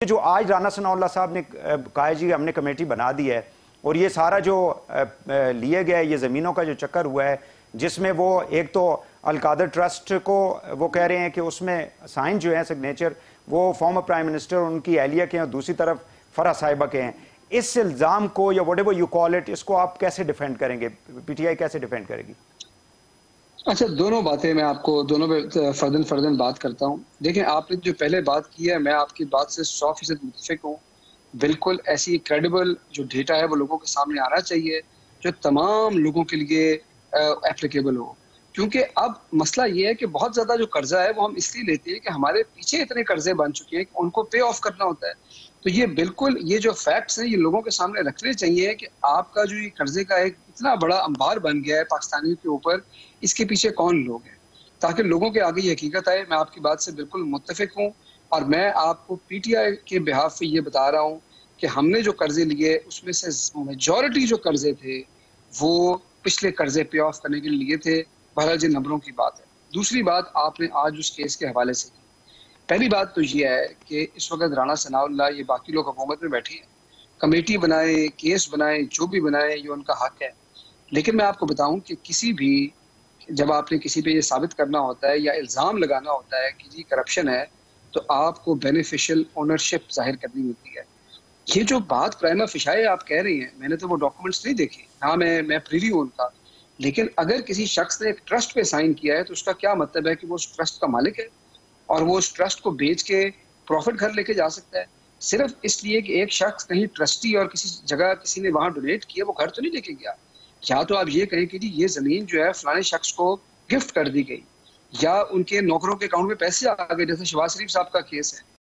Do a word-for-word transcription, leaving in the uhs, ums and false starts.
जो आज राना सनाउल्लाह साहब ने कहा है जी हमने कमेटी बना दी है और ये सारा जो लिए गया ये ज़मीनों का जो चक्कर हुआ है जिसमें वो एक तो अलकादर ट्रस्ट को वो कह रहे हैं कि उसमें साइन जो है सिग्नेचर वो फॉर्मर प्राइम मिनिस्टर उनकी एहलिया के हैं और दूसरी तरफ फरह साहिबा के हैं। इस इल्ज़ाम को या व्हाटएवर यू कॉल इट इसको आप कैसे डिफेंड करेंगे, पीटीआई कैसे डिफेंड करेगी? अच्छा, दोनों बातें मैं आपको दोनों पे फर्दन फर्दन बात करता हूँ। देखिए, आपने जो पहले बात की है मैं आपकी बात से सौ फीसद मुतफिक हूँ। बिल्कुल ऐसी क्रेडिबल जो डेटा है वो लोगों के सामने आना चाहिए जो तमाम लोगों के लिए एप्लीकेबल हो, क्योंकि अब मसला ये है कि बहुत ज़्यादा जो कर्जा है वो हम इसलिए लेते हैं कि हमारे पीछे इतने कर्जे बन चुके हैं कि उनको पे ऑफ करना होता है। तो ये बिल्कुल ये जो फैक्ट्स हैं ये लोगों के सामने रखने चाहिए कि आपका जो ये कर्जे का एक इतना बड़ा अंबार बन गया है पाकिस्तानियों के ऊपर, इसके पीछे कौन लोग हैं, ताकि लोगों के आगे ये हकीकत आए। मैं आपकी बात से बिल्कुल मुत्तफिक हूँ और मैं आपको पीटीआई के बिहाफ पे ये बता रहा हूँ कि हमने जो कर्जे लिए उसमें से मेजॉरिटी जो कर्जे थे वो पिछले कर्जे पे ऑफ करने के लिए लिए थे। बहरहाल जी नंबरों की बात है। दूसरी बात आपने आज उस केस के हवाले से की। पहली बात तो ये है कि इस वक्त राना सनाउल्लाह ये बाकी लोग हुकूमत में बैठे हैं, कमेटी बनाए, केस बनाए, जो भी बनाए ये उनका हक है। लेकिन मैं आपको बताऊं कि किसी भी जब आपने किसी पे ये साबित करना होता है या इल्ज़ाम लगाना होता है कि जी करप्शन है, तो आपको बेनिफिशियल ओनरशिप जाहिर करनी होती है। ये जो बात प्राइमा फिशाए आप कह रही हैं, मैंने तो वो डॉक्यूमेंट्स नहीं देखे, हाँ मैं मैं प्रीवी हूँ उनका, लेकिन अगर किसी शख्स ने एक ट्रस्ट पे साइन किया है तो उसका क्या मतलब है कि वो उस ट्रस्ट का मालिक है और वो उस ट्रस्ट को बेच के प्रॉफिट घर लेके जा सकता है सिर्फ इसलिए कि एक शख्स कहीं ट्रस्टी और किसी जगह किसी ने वहां डोनेट किया, वो घर तो नहीं लेके गया। या तो आप ये कहें कि जी ये जमीन जो है फलाने शख्स को गिफ्ट कर दी गई या उनके नौकरों के अकाउंट में पैसे आ गए, जैसे शहबाज शरीफ साहब का केस है।